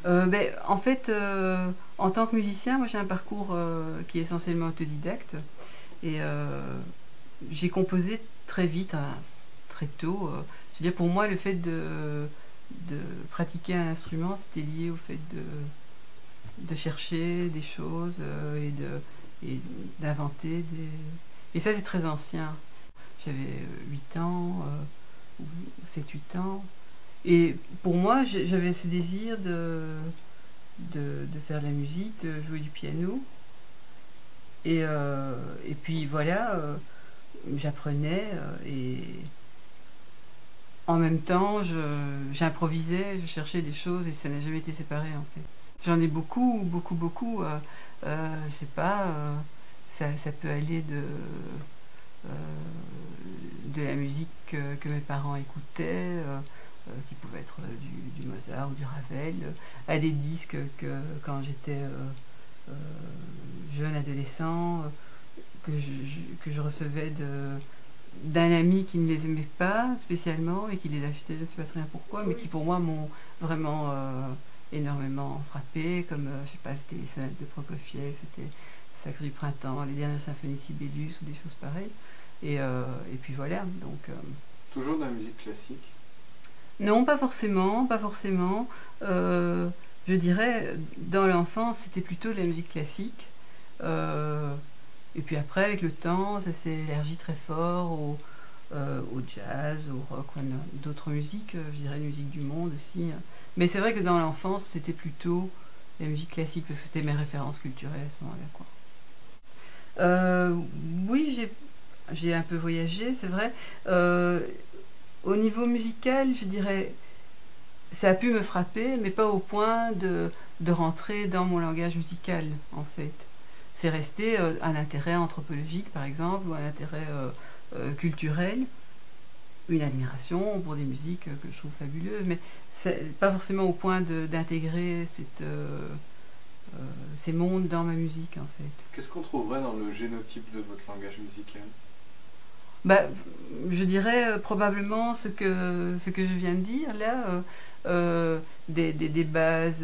En fait, en tant que musicien, moi j'ai un parcours qui est essentiellement autodidacte. Et j'ai composé très vite, hein, très tôt. Je veux dire, pour moi, le fait de pratiquer un instrument, c'était lié au fait de chercher des choses et d'inventer des... Et ça, c'est très ancien. J'avais 8 ans, ou 7-8 ans. Et pour moi, j'avais ce désir de faire de la musique, de jouer du piano. Et puis voilà, j'apprenais et en même temps, j'improvisais, je cherchais des choses et ça n'a jamais été séparé en fait. J'en ai beaucoup, beaucoup, beaucoup. Je sais pas, ça peut aller euh, de la musique que mes parents écoutaient, qui pouvait être du Mozart ou du Ravel, à des disques que quand j'étais euh, jeune adolescent, que je recevais d'un ami qui ne les aimait pas spécialement et qui les achetait, je ne sais pas très bien pourquoi, mais qui pour moi m'ont vraiment énormément frappé, comme je sais pas, c'était les sonates de Prokofiev, c'était Sacre du printemps, les dernières symphonies de Sibelius ou des choses pareilles. Et puis voilà, donc... Toujours de la musique classique? Non, pas forcément, pas forcément. Je dirais, dans l'enfance, c'était plutôt de la musique classique. Euh, et puis après, avec le temps, ça s'est élargi très fort au jazz, au rock, ou d'autres musiques, je dirais la musique du monde aussi. Mais c'est vrai que dans l'enfance, c'était plutôt la musique classique, parce que c'était mes références culturelles à ce moment-là, quoi. Euh, oui, j'ai un peu voyagé, c'est vrai. Euh, Au niveau musical, je dirais, ça a pu me frapper, mais pas au point de rentrer dans mon langage musical, en fait. C'est resté un intérêt anthropologique, par exemple, ou un intérêt culturel, une admiration pour des musiques que je trouve fabuleuses, mais pas forcément au point d'intégrer euh, ces mondes dans ma musique, en fait. Qu'est-ce qu'on trouverait dans le génotype de votre langage musical? Bah, je dirais probablement ce que je viens de dire là, des bases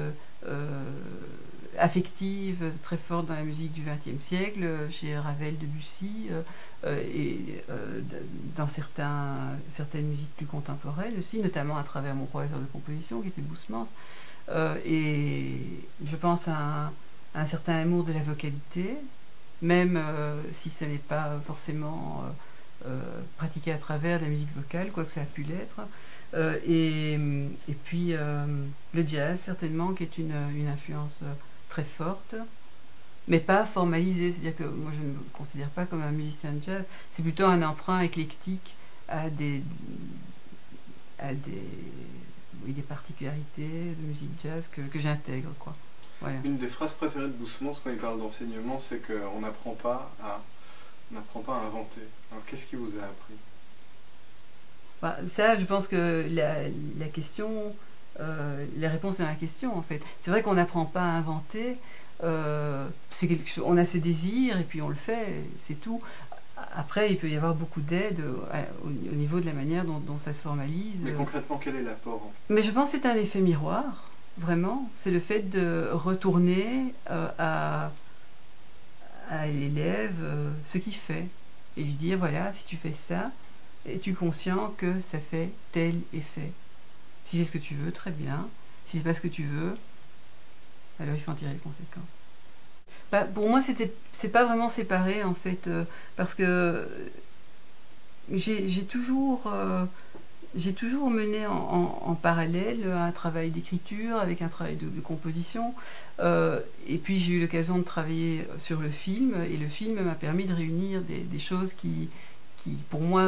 affectives très fortes dans la musique du XXe siècle, chez Ravel, Debussy, et dans certaines musiques plus contemporaines aussi, notamment à travers mon professeur de composition qui était Boussemans. Et je pense à un certain amour de la vocalité, même si ce n'est pas forcément pratiqué à travers la musique vocale, quoique ça a pu l'être. Et puis le jazz, certainement, qui est une influence très forte, mais pas formalisée. C'est-à-dire que moi, je ne me considère pas comme un musicien de jazz. C'est plutôt un emprunt éclectique à des, oui, des particularités de musique jazz que j'intègre, quoi. Voilà. Une des phrases préférées de Boussemans quand il parle d'enseignement, c'est qu'on n'apprend pas à inventer. Alors qu'est-ce qui vous a appris? Bah, ça, je pense que la question, la réponse est dans la question en fait. C'est vrai qu'on n'apprend pas à inventer. C'est quelque chose, on a ce désir et puis on le fait, c'est tout. Après, il peut y avoir beaucoup d'aide au niveau de la manière dont ça se formalise. Mais concrètement, quel est l'apport? Mais je pense que c'est un effet miroir, vraiment. C'est le fait de retourner à l'élève ce qu'il fait et lui dire voilà, si tu fais ça, es-tu conscient que ça fait tel effet? Si c'est ce que tu veux, très bien. Si c'est pas ce que tu veux, alors il faut en tirer les conséquences. Bah, pour moi, c'est pas vraiment séparé en fait, parce que j'ai toujours, j'ai toujours mené en parallèle un travail d'écriture avec un travail de composition. Et puis j'ai eu l'occasion de travailler sur le film, et le film m'a permis de réunir des choses qui pour moi,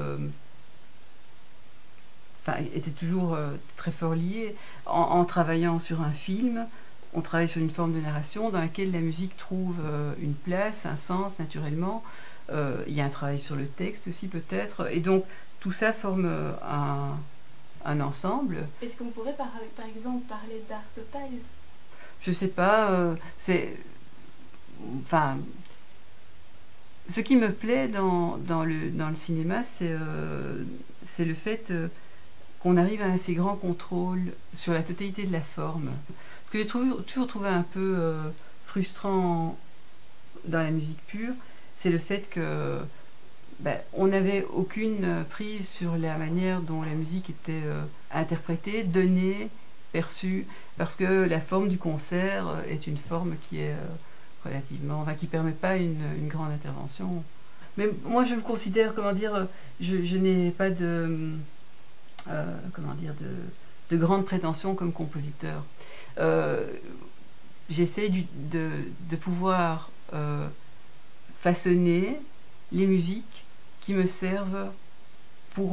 étaient toujours très fort liées. En travaillant sur un film, on travaille sur une forme de narration dans laquelle la musique trouve une place, un sens naturellement. Il y a un travail sur le texte aussi peut-être. Et donc tout ça forme un ensemble. Est-ce qu'on pourrait par exemple parler d'art total? Je sais pas, enfin, ce qui me plaît dans le cinéma, c'est le fait qu'on arrive à un assez grand contrôle sur la totalité de la forme. Ce que j'ai toujours trouvé un peu frustrant dans la musique pure, c'est le fait que on n'avait aucune prise sur la manière dont la musique était interprétée, donnée, perçue, parce que la forme du concert est une forme qui est relativement, enfin, qui ne permet pas une grande intervention. Mais moi je me considère, comment dire, je n'ai pas de, comment dire, de grandes prétentions comme compositeur. J'essaie de pouvoir façonner les musiques qui me servent pour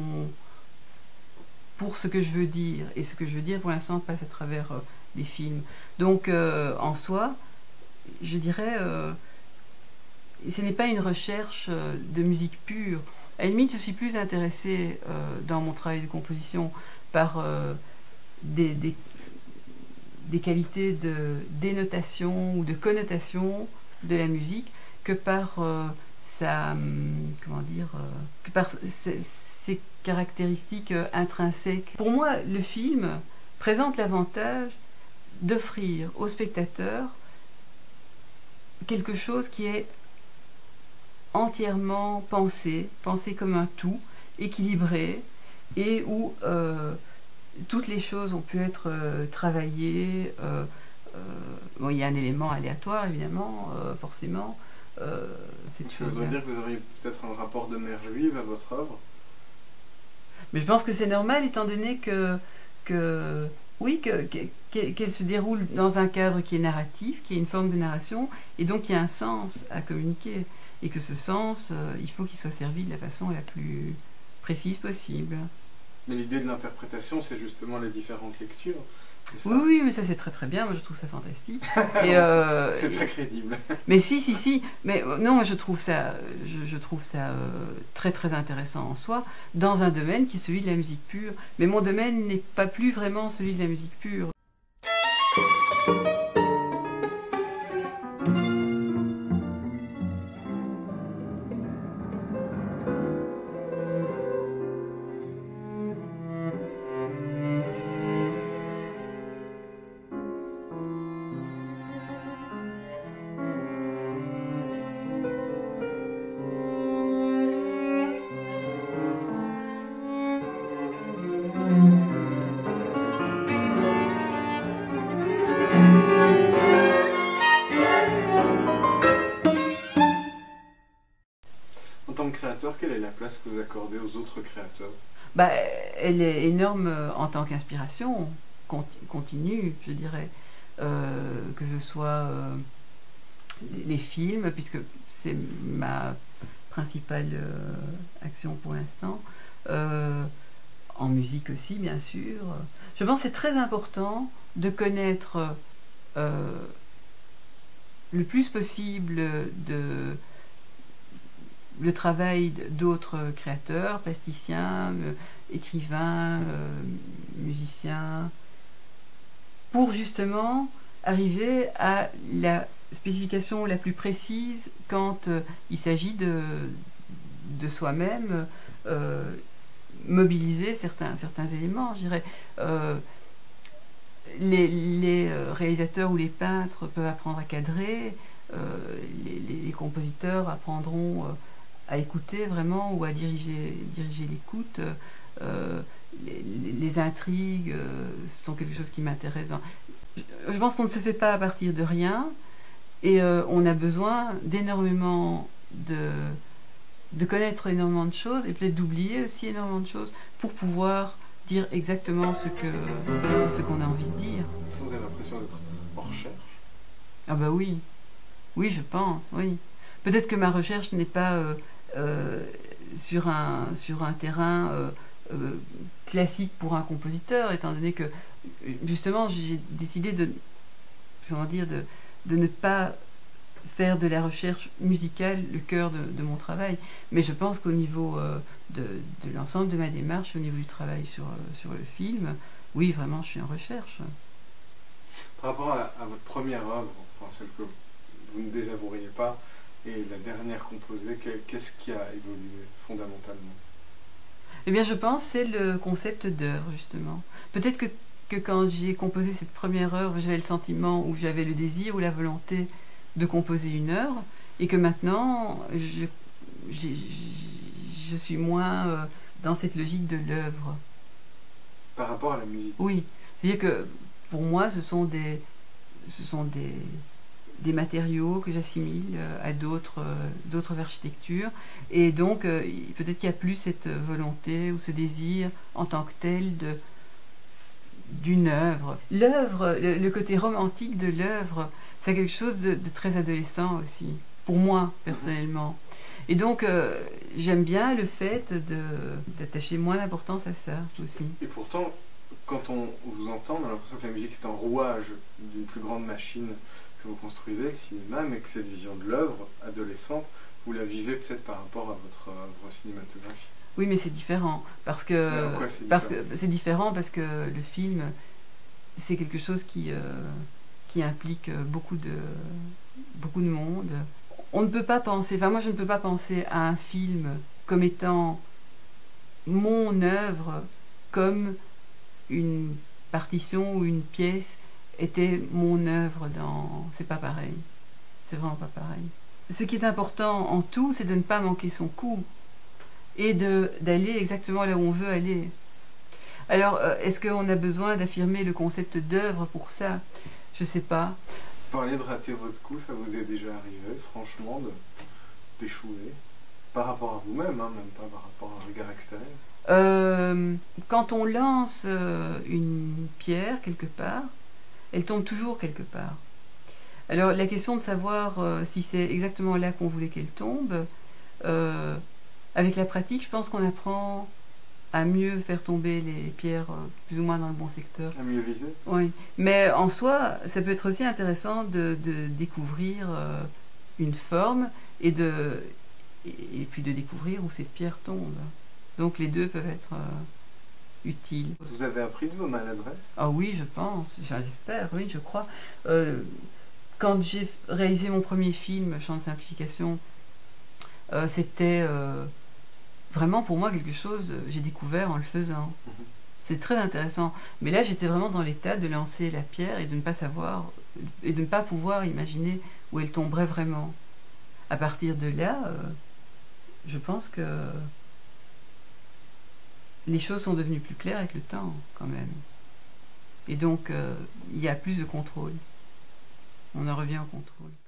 ce que je veux dire. Et ce que je veux dire, pour l'instant, passe à travers les films. Donc, en soi, je dirais, ce n'est pas une recherche de musique pure. À la limite, je suis plus intéressée dans mon travail de composition par des qualités de dénotation ou de connotation de la musique que par comment dire, que par ses caractéristiques intrinsèques. Pour moi, le film présente l'avantage d'offrir au spectateur quelque chose qui est entièrement pensé comme un tout, équilibré, et où toutes les choses ont pu être travaillées. Bon, il y a un élément aléatoire, évidemment, forcément. Ça voudrait dire que vous auriez peut-être un rapport de mère juive à votre œuvre? Mais je pense que c'est normal, étant donné qu'elle se déroule dans un cadre qui est narratif, qui est une forme de narration, et donc il y a un sens à communiquer. Et que ce sens, il faut qu'il soit servi de la façon la plus précise possible. Mais l'idée de l'interprétation, c'est justement les différentes lectures. Oui, mais ça c'est très très bien, moi je trouve ça fantastique. C'est très crédible. Mais si, mais non, je trouve ça très très intéressant en soi, dans un domaine qui est celui de la musique pure. Mais mon domaine n'est pas plus vraiment celui de la musique pure. En tant que créateur, quelle est la place que vous accordez aux autres créateurs? Elle est énorme en tant qu'inspiration continue, je dirais. Que ce soit les films, puisque c'est ma principale action pour l'instant. En musique aussi, bien sûr. Je pense que c'est très important de connaître le plus possible le travail d'autres créateurs, plasticiens, écrivains, musiciens, pour justement arriver à la spécification la plus précise quand il s'agit de soi-même mobiliser certains éléments, je dirais. Les réalisateurs ou les peintres peuvent apprendre à cadrer, les compositeurs apprendront à écouter vraiment ou à diriger l'écoute. Les intrigues sont quelque chose qui m'intéresse. Je pense qu'on ne se fait pas à partir de rien, et on a besoin d'énormément de connaître énormément de choses, et peut-être d'oublier aussi énormément de choses pour pouvoir dire exactement ce qu'on a envie de dire. Vous avez l'impression d'être en recherche? Ah bah oui, je pense, oui. Peut-être que ma recherche n'est pas sur un terrain classique pour un compositeur, étant donné que justement j'ai décidé de ne pas faire de la recherche musicale le cœur de mon travail. Mais je pense qu'au niveau de l'ensemble de ma démarche, au niveau du travail sur le film, oui, vraiment, je suis en recherche. Par rapport à votre première œuvre, enfin celle que vous ne désavoueriez pas, et la dernière composée, qu'est-ce qui a évolué fondamentalement? Eh bien, je pense que c'est le concept d'œuvre, justement. Peut-être que quand j'ai composé cette première œuvre, j'avais le sentiment ou j'avais le désir ou la volonté de composer une œuvre, et que maintenant, je suis moins dans cette logique de l'œuvre. Par rapport à la musique. Oui, c'est-à-dire que pour moi, ce sont des matériaux que j'assimile à d'autres architectures. Et donc, peut-être qu'il n'y a plus cette volonté ou ce désir en tant que tel d'une œuvre. L'œuvre, le côté romantique de l'œuvre, c'est quelque chose de très adolescent aussi, pour moi, personnellement. Et donc, j'aime bien le fait d'attacher moins d'importance à ça aussi. Et pourtant, quand on vous entend, on a l'impression que la musique est un rouage d'une plus grande machine que vous construisez, le cinéma, mais que cette vision de l'œuvre adolescente, vous la vivez peut-être par rapport à votre œuvre cinématographique. Oui, mais c'est différent. Parce que c'est différent parce que le film, c'est quelque chose qui implique beaucoup de monde. On ne peut pas penser, enfin moi je ne peux pas penser à un film comme étant mon œuvre, comme une partition ou une pièce était mon œuvre dans... C'est pas pareil. C'est vraiment pas pareil. Ce qui est important en tout, c'est de ne pas manquer son coup et d'aller exactement là où on veut aller. Alors, est-ce qu'on a besoin d'affirmer le concept d'œuvre pour ça? Je sais pas. Parler de rater votre coup, ça vous est déjà arrivé, franchement, d'échouer? Par rapport à vous-même, hein, même pas par rapport à un regard extérieur. Quand on lance une pierre quelque part, elle tombe toujours quelque part. Alors la question de savoir si c'est exactement là qu'on voulait qu'elle tombe, avec la pratique, je pense qu'on apprend à mieux faire tomber les pierres plus ou moins dans le bon secteur. À mieux viser? Oui, mais en soi, ça peut être aussi intéressant de découvrir une forme et puis de découvrir où cette pierre tombe. Donc les deux peuvent être utiles. Vous avez appris de vos maladresses? Ah oui, je pense, j'espère, oui, je crois. Quand j'ai réalisé mon premier film, Champ de simplification, c'était vraiment pour moi quelque chose j'ai découvert en le faisant. C'est très intéressant. Mais là, j'étais vraiment dans l'état de lancer la pierre et de ne pas savoir, et de ne pas pouvoir imaginer où elle tomberait vraiment. À partir de là, je pense que les choses sont devenues plus claires avec le temps, quand même. Et donc, il y a plus de contrôle. On en revient au contrôle.